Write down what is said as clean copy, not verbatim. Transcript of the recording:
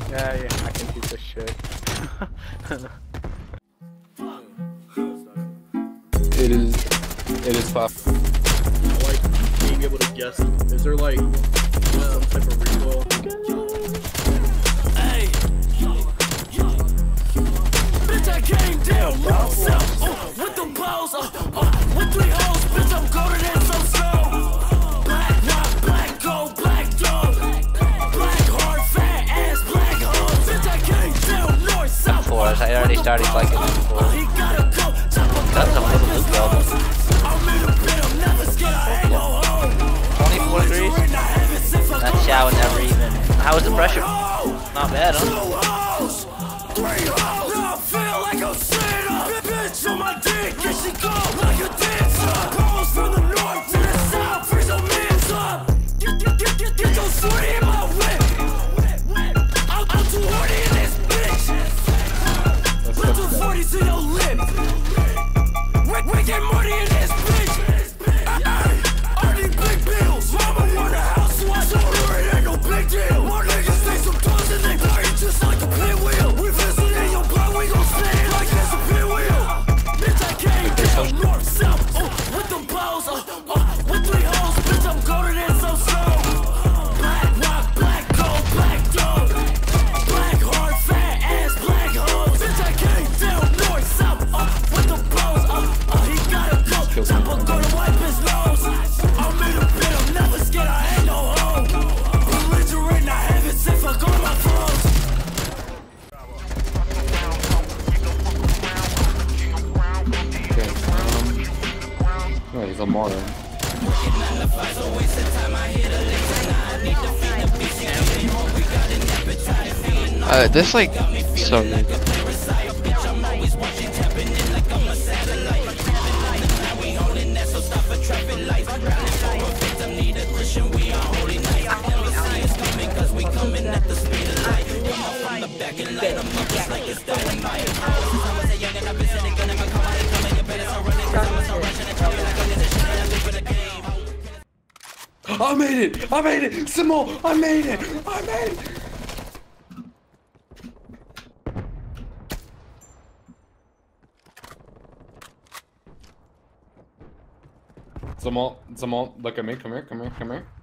Yeah, I can do this shit. It is pop. I like being able to guess. Is there like some type of recoil? Hey, bitch, I came down north south with them balls, with 3 hoes, bitch, I'm golden and so slow. Black rock, black gold, black dog, black hard, fat ass, black hoes. Bitch, I came down north south. Force, I already started liking it before. That's a little loop album. 24 degrees? That shower never even. How was the pressure? Not bad, huh? We get money in this bitch. I need big bills. Mama want a house, so I told her it ain't no big deal. My niggas take some tons and they play it just like a pinwheel. We visit in your blood, we gon' stay like it's a pinwheel. Bitch, I came down north, south, with them balls, with 3 hoes. Bitch, I'm golden and so slow. Black rock, black gold, black dog, black hard, fat ass, black hoes. Bitch, I came down north, south, with them balls, he gotta go. Chopper gonna wipe his nose. I'm in a pit, I'm never scared, I ain't no hoe. Belligerent, I have it if I go to my clothes. Okay, no, he's a modern. This like so good. I made it! I made it! Some more! I made it! I made it! Some more, look at me, come here, come here, come here.